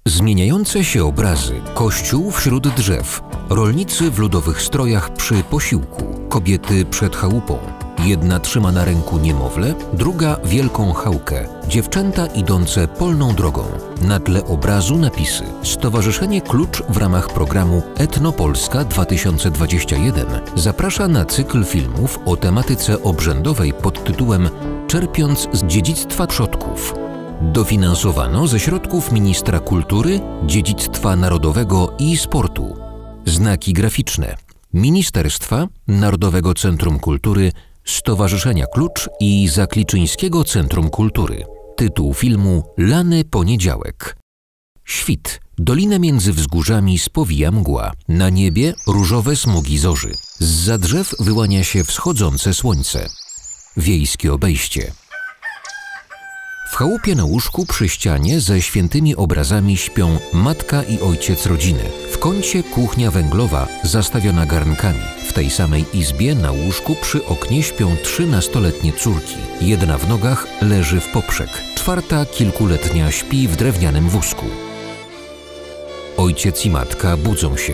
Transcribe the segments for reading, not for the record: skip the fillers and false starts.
Zmieniające się obrazy, kościół wśród drzew, rolnicy w ludowych strojach przy posiłku, kobiety przed chałupą. Jedna trzyma na ręku niemowlę, druga wielką chałkę. Dziewczęta idące polną drogą. Na tle obrazu napisy. Stowarzyszenie Klucz w ramach programu Etnopolska 2021 zaprasza na cykl filmów o tematyce obrzędowej pod tytułem Czerpiąc z dziedzictwa przodków. Dofinansowano ze środków Ministra Kultury, Dziedzictwa Narodowego i Sportu. Znaki graficzne Ministerstwa, Narodowego Centrum Kultury, Stowarzyszenia Klucz i Zakliczyńskiego Centrum Kultury. Tytuł filmu Lany poniedziałek. Świt. Dolinę między wzgórzami spowija mgła. Na niebie różowe smugi zorzy. Zza drzew wyłania się wschodzące słońce. Wiejskie obejście. W chałupie na łóżku przy ścianie ze świętymi obrazami śpią matka i ojciec rodziny. W kącie kuchnia węglowa zastawiona garnkami. W tej samej izbie na łóżku przy oknie śpią 3 nastoletnie córki. Jedna w nogach leży w poprzek. 4 kilkuletnia śpi w drewnianym wózku. Ojciec i matka budzą się.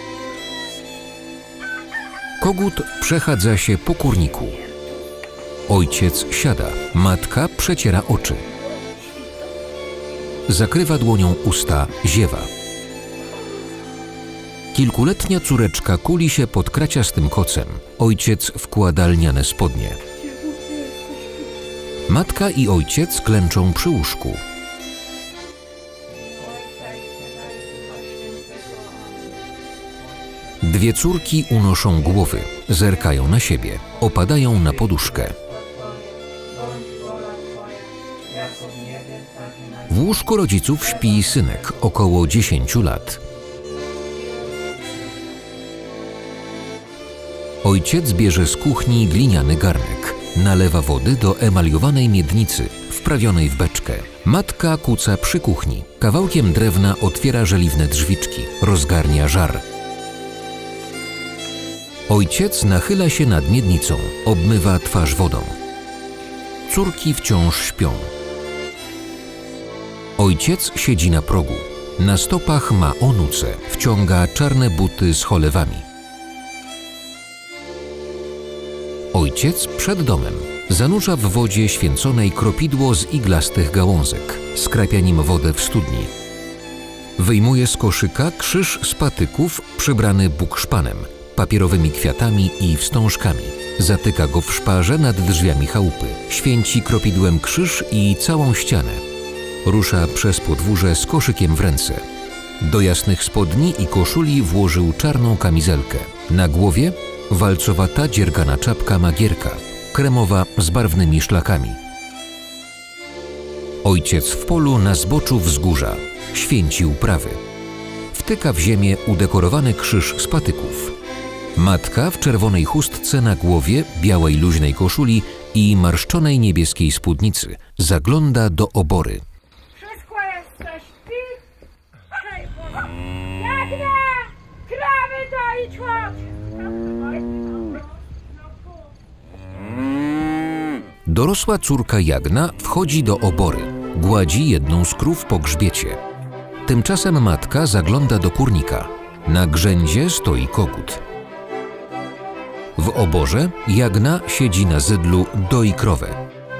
Kogut przechadza się po kurniku. Ojciec siada, matka przeciera oczy. Zakrywa dłonią usta, ziewa. Kilkuletnia córeczka kuli się pod kraciastym kocem. Ojciec wkłada lniane spodnie. Matka i ojciec klęczą przy łóżku. Dwie córki unoszą głowy, zerkają na siebie, opadają na poduszkę. W łóżku rodziców śpi synek, około 10 lat. Ojciec bierze z kuchni gliniany garnek. Nalewa wody do emaliowanej miednicy, wprawionej w beczkę. Matka kuca przy kuchni. Kawałkiem drewna otwiera żeliwne drzwiczki. Rozgarnia żar. Ojciec nachyla się nad miednicą. Obmywa twarz wodą. Córki wciąż śpią. Ojciec siedzi na progu. Na stopach ma onuce. Wciąga czarne buty z cholewami. Ojciec przed domem. Zanurza w wodzie święconej kropidło z iglastych gałązek. Skrapia nim wodę w studni. Wyjmuje z koszyka krzyż z patyków przybrany bukszpanem, papierowymi kwiatami i wstążkami. Zatyka go w szparze nad drzwiami chałupy. Święci kropidłem krzyż i całą ścianę. Rusza przez podwórze z koszykiem w ręce. Do jasnych spodni i koszuli włożył czarną kamizelkę. Na głowie walcowata dziergana czapka magierka, kremowa z barwnymi szlakami. Ojciec w polu na zboczu wzgórza. Święci uprawy. Wtyka w ziemię udekorowany krzyż z patyków. Matka w czerwonej chustce na głowie, białej luźnej koszuli i marszczonej niebieskiej spódnicy zagląda do obory. Wszystko jesteś ty? Hej, Jagna! Krawy doić chodź! Dorosła córka Jagna wchodzi do obory. Gładzi jedną z krów po grzbiecie. Tymczasem matka zagląda do kurnika. Na grzędzie stoi kogut. W oborze Jagna siedzi na zydlu, doi krowę.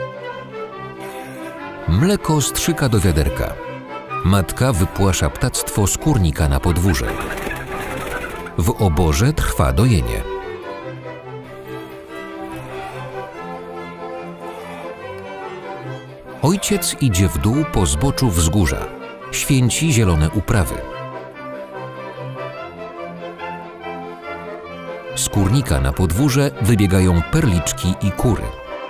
Mleko strzyka do wiaderka. Matka wypłasza ptactwo z kurnika na podwórze. W oborze trwa dojenie. Ojciec idzie w dół po zboczu wzgórza. Święci zielone uprawy. Z kurnika na podwórze wybiegają perliczki i kury.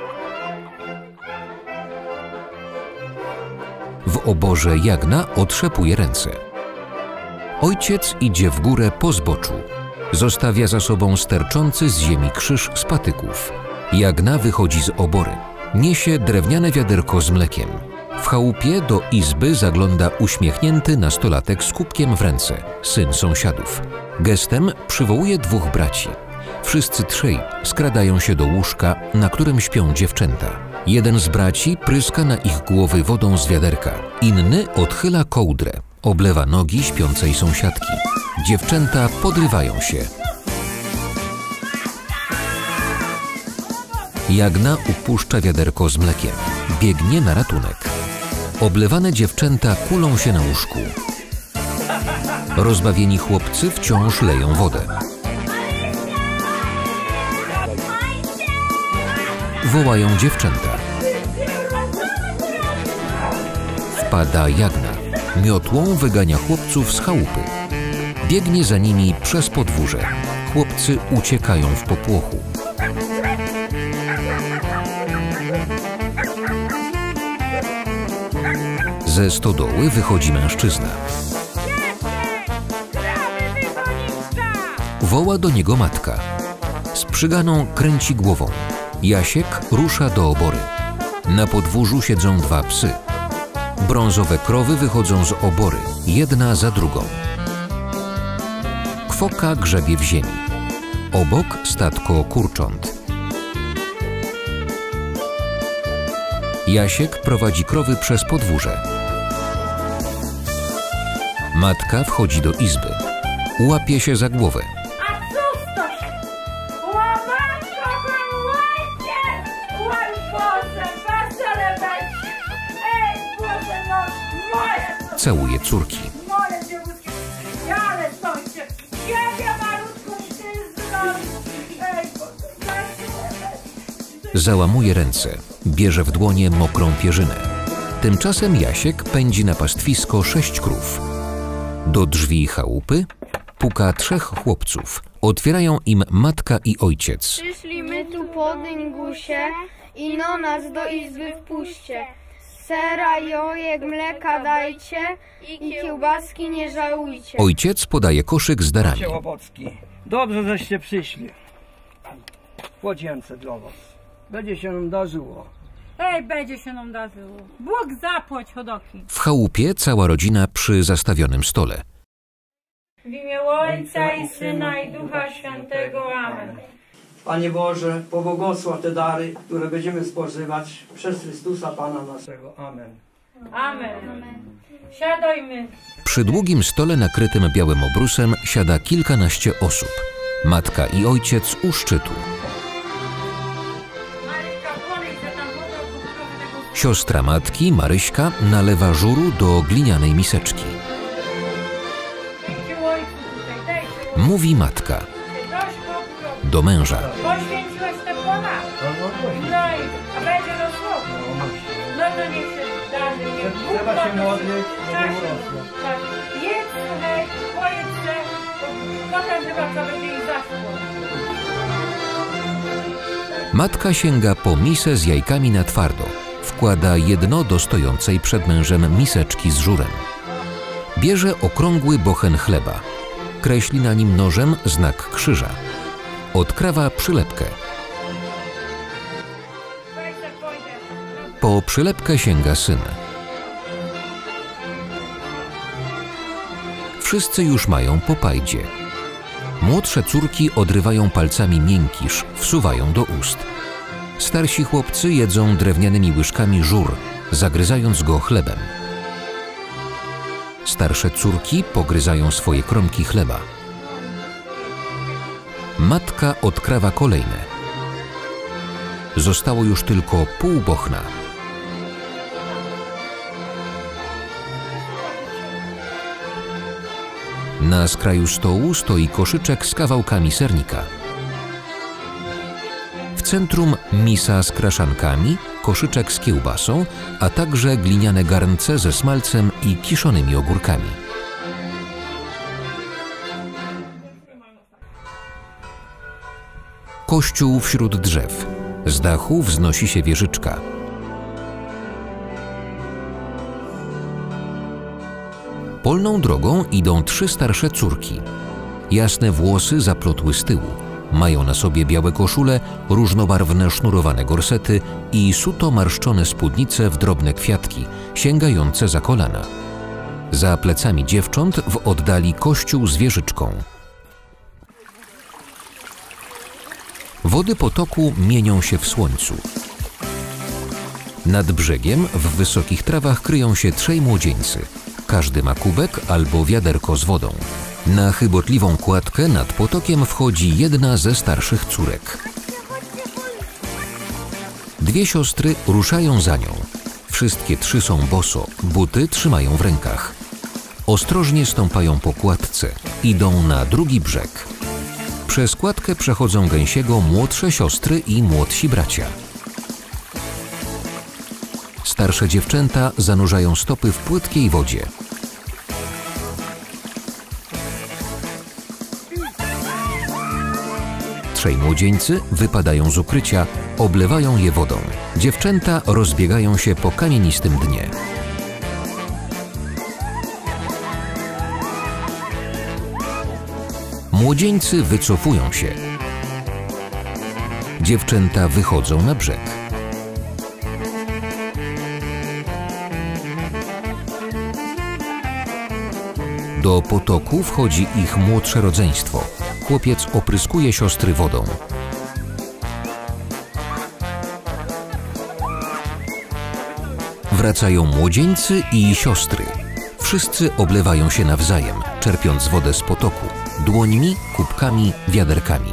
W oborze Jagna otrzepuje ręce. Ojciec idzie w górę po zboczu. Zostawia za sobą sterczący z ziemi krzyż z patyków. Jagna wychodzi z obory. Niesie drewniane wiaderko z mlekiem. W chałupie do izby zagląda uśmiechnięty nastolatek z kubkiem w ręce, syn sąsiadów. Gestem przywołuje 2 braci. Wszyscy 3 skradają się do łóżka, na którym śpią dziewczęta. Jeden z braci pryska na ich głowy wodą z wiaderka, inny odchyla kołdrę. Oblewa nogi śpiącej sąsiadki. Dziewczęta podrywają się. Jagna upuszcza wiaderko z mlekiem. Biegnie na ratunek. Oblewane dziewczęta kulą się na łóżku. Rozbawieni chłopcy wciąż leją wodę. Wołają dziewczęta. Wpada Jagna. Miotłą wygania chłopców z chałupy. Biegnie za nimi przez podwórze. Chłopcy uciekają w popłochu. Ze stodoły wychodzi mężczyzna. Woła do niego matka. Z przyganą kręci głową. Jasiek rusza do obory. Na podwórzu siedzą dwa psy. Brązowe krowy wychodzą z obory, jedna za drugą. Kwoka grzebie w ziemi. Obok statko kurcząt. Jasiek prowadzi krowy przez podwórze. Matka wchodzi do izby. Łapie się za głowę. A cóż to się? Łamanko, łajcie! Łaj Boże, wesele będzie! Ej, Boże, no, moje! Całuje córki. Moje dziewuszki, ale sądzie! Ciebie malutką sztyzną! Ej, Boże, Załamuje ręce. Bierze w dłonie mokrą pierzynę. Tymczasem Jasiek pędzi na pastwisko 6 krów. Do drzwi chałupy puka 3 chłopców. Otwierają im matka i ojciec. Przyszliśmy tu po dyngusie, ino nas do izby wpuśćcie. Sera, jojek, mleka dajcie i kiełbaski nie żałujcie. Ojciec podaje koszyk z darami. Łopocki. Dobrze, żeście przyszli. Płodzięce dla was. Będzie się nam darzyło. Ej, będzie się nam darzyło. Bóg zapłać chodoki. W chałupie cała rodzina przy zastawionym stole. w imię Ojca i Syna i Ducha Świętego. Amen. Panie Boże, pobłogosław te dary, które będziemy spożywać przez Chrystusa Pana naszego. Amen. Amen. Siadajmy. Przy długim stole nakrytym białym obrusem siada kilkanaście osób. Matka i ojciec u szczytu. Siostra matki, Maryśka, nalewa żuru do glinianej miseczki. Mówi matka do męża. Poświęciłeś te płoda. No i a będzie rosło. No to niech się zdarzy. Niech Bóg Trzeba się modlić, tak, żeby urosło. tak. Jedz, słuchaj, pojedz se, potem chyba co będzie i zaszło. Matka sięga po misę z jajkami na twardo. Wkłada jedno do stojącej przed mężem miseczki z żurem. Bierze okrągły bochen chleba. Kreśli na nim nożem znak krzyża. Odkrawa przylepkę. Po przylepkę sięga syn. Wszyscy już mają po pajdzie. Młodsze córki odrywają palcami miękisz, wsuwają do ust. Starsi chłopcy jedzą drewnianymi łyżkami żur, zagryzając go chlebem. Starsze córki pogryzają swoje kromki chleba. Matka odkrawa kolejne. Zostało już tylko pół bochna. Na skraju stołu stoi koszyczek z kawałkami sernika. W centrum misa z kraszankami, koszyczek z kiełbasą, a także gliniane garnce ze smalcem i kiszonymi ogórkami. Kościół wśród drzew. Z dachu wznosi się wieżyczka. Polną drogą idą 3 starsze córki. Jasne włosy zaplotły z tyłu. Mają na sobie białe koszule, różnobarwne sznurowane gorsety i suto marszczone spódnice w drobne kwiatki, sięgające za kolana. Za plecami dziewcząt w oddali kościół z wieżyczką. Wody potoku mienią się w słońcu. Nad brzegiem w wysokich trawach kryją się 3 młodzieńcy. Każdy ma kubek albo wiaderko z wodą. Na chybotliwą kładkę nad potokiem wchodzi jedna ze starszych córek. Dwie siostry ruszają za nią. Wszystkie trzy są boso, buty trzymają w rękach. Ostrożnie stąpają po kładce, idą na drugi brzeg. Przez kładkę przechodzą gęsiego młodsze siostry i młodsi bracia. Starsze dziewczęta zanurzają stopy w płytkiej wodzie. Trzej młodzieńcy wypadają z ukrycia, oblewają je wodą. Dziewczęta rozbiegają się po kamienistym dnie. Młodzieńcy wycofują się. Dziewczęta wychodzą na brzeg. Do potoku wchodzi ich młodsze rodzeństwo. Chłopiec opryskuje siostry wodą. Wracają młodzieńcy i siostry. Wszyscy oblewają się nawzajem, czerpiąc wodę z potoku. Dłońmi, kubkami, wiaderkami.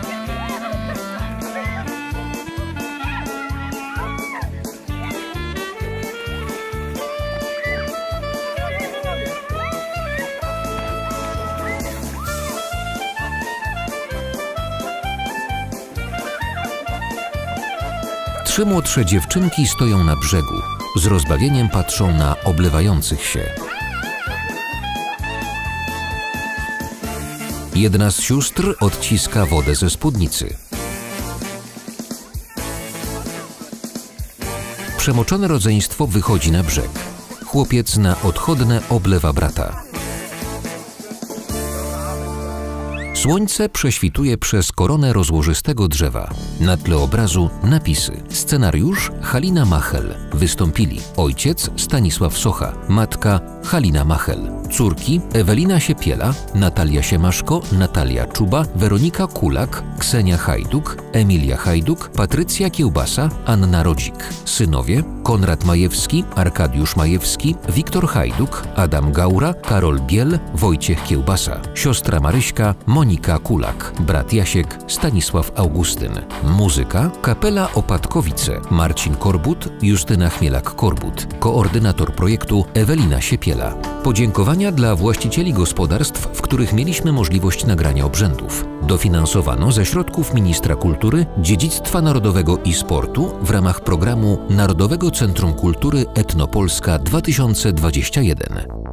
Trzy młodsze dziewczynki stoją na brzegu. Z rozbawieniem patrzą na oblewających się. Jedna z sióstr odciska wodę ze spódnicy. Przemoczone rodzeństwo wychodzi na brzeg. Chłopiec na odchodne oblewa brata. Słońce prześwituje przez koronę rozłożystego drzewa. Na tle obrazu napisy. Scenariusz Halina Machel. Wystąpili ojciec Stanisław Socha, matka Halina Machel, córki Ewelina Siepiela, Natalia Siemaszko, Natalia Czuba, Weronika Kulak, Ksenia Hajduk, Emilia Hajduk, Patrycja Kiełbasa, Anna Rodzik. Synowie Konrad Majewski, Arkadiusz Majewski, Wiktor Hajduk, Adam Gaura, Karol Biel, Wojciech Kiełbasa. Siostra Maryśka Monika Kulak, brat Jasiek Stanisław Augustyn. Muzyka Kapela Opatkowice, Marcin Korbut, Justyna Chmielak-Korbut. Koordynator projektu Ewelina Siepiela. Podziękowania dla właścicieli gospodarstw, w których mieliśmy możliwość nagrania obrzędów. Dofinansowano ze środków Ministra Kultury, Dziedzictwa Narodowego i Sportu w ramach programu Narodowego Centrum Kultury Etnopolska 2021.